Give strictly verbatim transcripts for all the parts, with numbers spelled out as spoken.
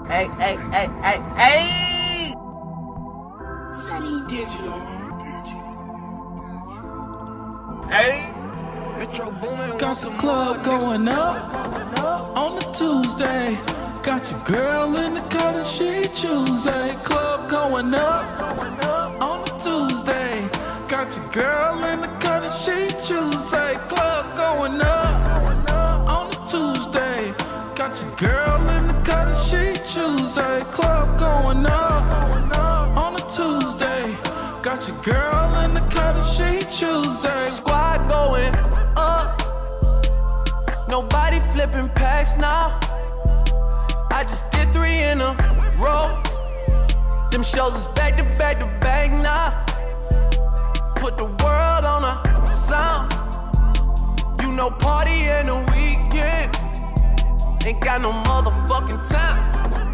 Hey, hey, hey, hey, hey! Sunny Digital. Hey! Got the club going up on the Tuesday. Got your girl in the cut and she Tuesday. Club going up on the Tuesday. Got your girl in the cut and she Tuesday. Club going up on the Tuesday. Got your girl in the cut and she Tuesday. Club going up on a Tuesday. Got your girl in the cut and she Tuesday. Squad going up. Nobody flipping packs now. I just did three in a row. Them shows is back to back to back now. Put the world on a sound. You know, party in the weekend. Ain't got no motherfucking time.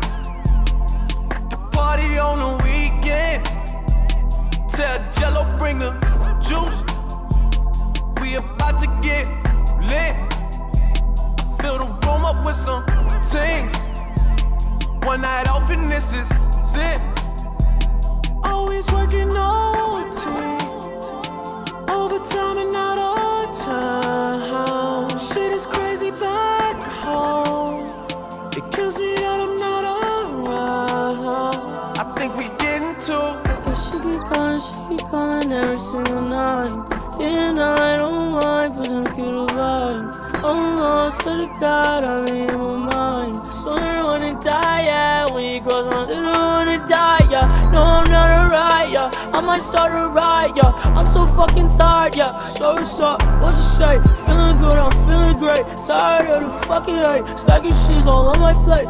The party on the weekend. Tell Jello bring the juice. We about to get lit. Fill the room up with some things. One night off and this is it. Always working O T, overtime and out of town. Shit is crazy back home. It kills me that I'm not around. I think we getting too. She keep calling, she keep calling every single night. And I don't mind, but I'm cute vibes. Oh no, to the God, I'm in my mind. So I don't wanna die, yeah. When you cross my, I don't wanna die, yeah. No, I'm not a riot, yeah. I might start a riot, yeah. I'm so fucking tired, yeah. So what's up? What you say? Feeling good, I'm feeling great. Tired of the fucking hate. Stacking shit all on my plate.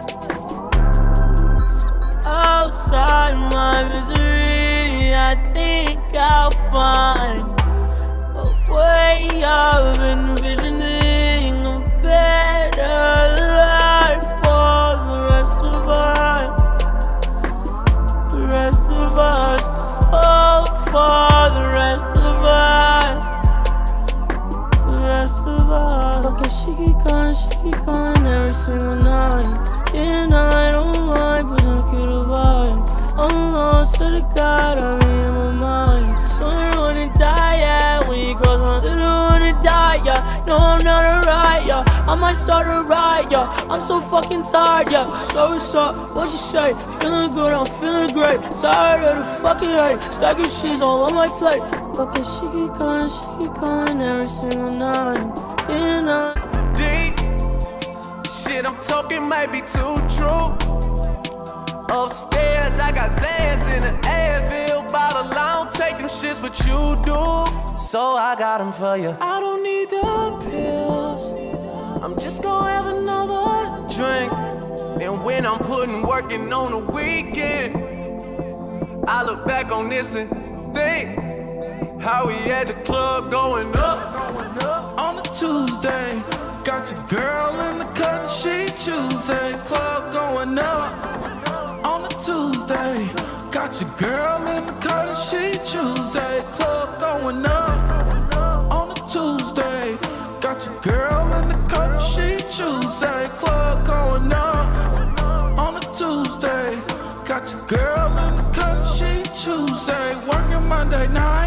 Outside my misery, I think I'll find a way of envisioning a better life for the rest of us. The rest of us, oh, for the rest of us. The rest of us. Okay, she keep calling, she keep calling every single night. And I don't mind, but I'm cute vibe. I'm lost to the God, I'm in my mind. So I don't wanna die, yeah. When you cross my, I don't wanna die, yeah. No, I'm not a riot, yeah. I might start a riot, yeah. I'm so fucking tired, yeah. So what's up? What you say? Feeling good, I'm feeling great. Tired of the fucking hate. Stacking shit all on my plate. Okay, she keep calling, she keep calling every single night. And I Deep. Shit I'm talking might be too true. Upstairs, I got Zans in the Advil bottle. I don't take them shits, but you do. So I got them for you. I don't need the pills. I'm just gonna have another drink. And when I'm putting working on the weekend, I look back on this and think how we at the club going up on a Tuesday. Got your girl in the cut, she Tuesday. Club going up on a Tuesday. Got your girl in the cut, she Tuesday. Club going up on a Tuesday. Got your girl in the cut, she Tuesday. Club going up on a Tuesday. Got your girl in the cut, she Tuesday. Working Monday night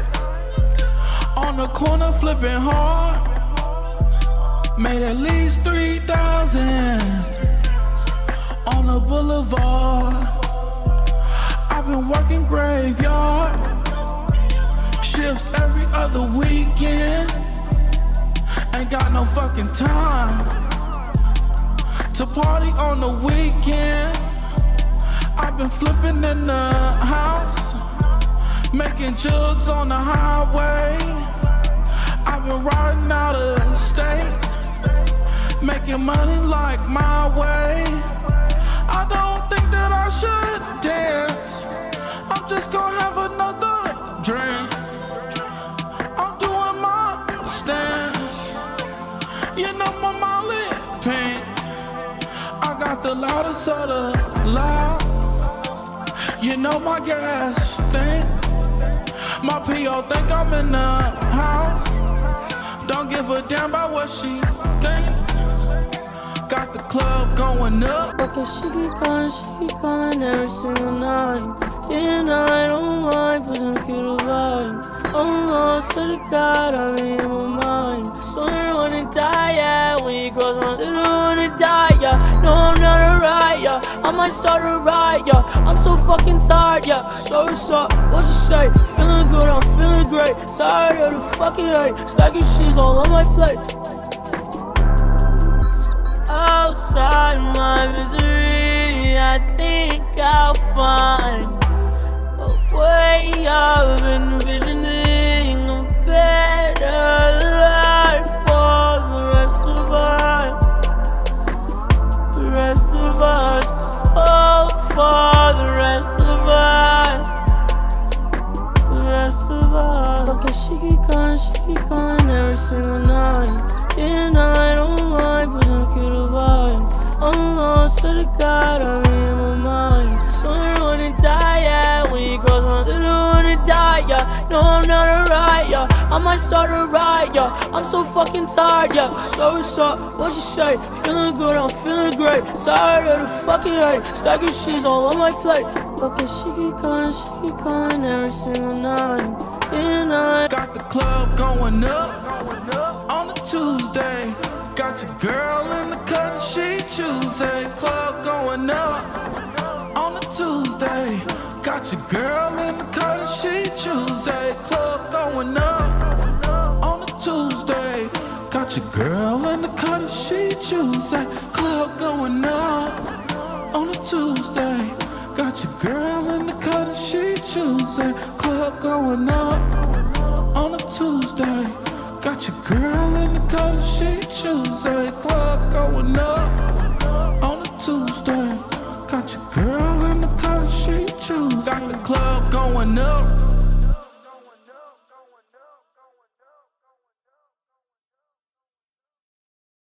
on the corner flipping hard. Made at least three thousand on the boulevard. I've been working graveyard shifts every other weekend. Ain't got no fucking time to party on the weekend. I've been flipping in the house, making jugs on the highway. I've been riding out of state, making money like my way. I don't think that I should dance. I'm just gonna have another drink. I'm doing my stance. You know my Molly pink. I got the loudest of the loud. You know my gas stink. My P O think I'm in the house. Don't give a damn about what she think. Got the club club going up. Okay, she keep calling, she keep calling every single night. And I don't mind, but don't get a vibe. I'm lost to the God, I'm in my mind. So I don't wanna die, yeah. When you cross my, I don't wanna die, yeah. No, I'm not alright, yeah. I might start a riot, yeah. I'm so fucking tired, yeah. So what's up? What you say? Feeling good, I'm feeling great. Tired of the fucking hate. Stacking cheese all on my plate. Outside my misery, I think I'll find a way of envisioning a better life for the rest of us. The rest of us. Oh, for the rest of us. The rest of us. Okay, she keep calling, she keep calling every single night. And I don't mind, but don't get a vibe. I'm lost to the God, I'm in my mind. So I don't wanna die, yeah. When you cross my, I don't wanna die, yeah. No, I'm not alright, yeah. I might start a riot, yeah. I'm so fucking tired, yeah. So what's up? What you say? Feeling good, I'm feeling great. Tired of the fucking hate. Stacking cheese all on my plate. Okay, she keep calling, she keep calling every single night. And I got the club going up on a Tuesday. Got your girl in the cut, she Tuesday. Club going up on a Tuesday. Got your girl in the cut, she Tuesday. Club going up on a Tuesday. Got your girl in the cut, she Tuesday. Club going up on a Tuesday. Got your girl in the cut, she Tuesday. Club going up on a Tuesday. Got your girl in the cut, she Tuesday. Club going up on a Tuesday. Got your girl in the cut, she Tuesday. Got the club going up